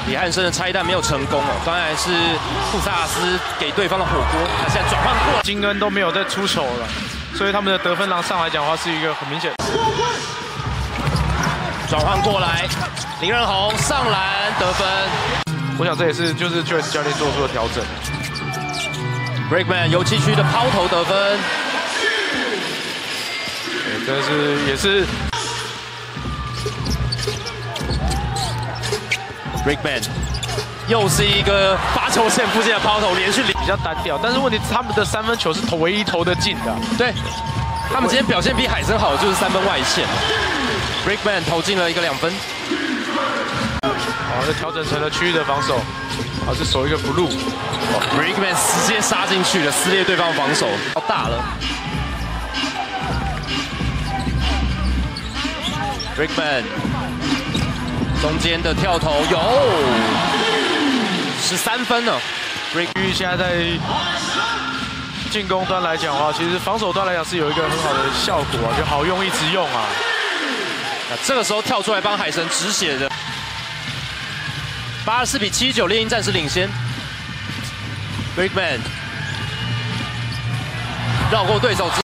李汉生的拆弹没有成功哦，当然是库萨斯给对方的火锅。他现在转换过来， 金恩都没有在出手了，所以他们的得分廊上来讲的话是一个很明显。 转换过来，林仁宏上篮得分。 我想这也是就是 Joyce 教练做出的调整。 Brickman 游击区的抛投得分， 这是也是 Brickman 又是一个罚球线附近的抛投，连续比较单调，但是问题是他们的三分球是唯一投得进的。 对，他们今天表现比海参好，就是3分外线。Brickman 投进了一个2分。 好，这调整成了区域的防守，好，是守一个 blue。 Brickman 直接杀进去了，撕裂对方防守，好大了。Brickman 中间的跳投有13分呢。 Brick 现在在进攻端来讲的话，其实防守端来讲是有一个很好的效果啊，就好用一直用啊。 那这个时候跳出来帮海神止血的，84比79，猎鹰暂时领先。Brickman 绕过对手。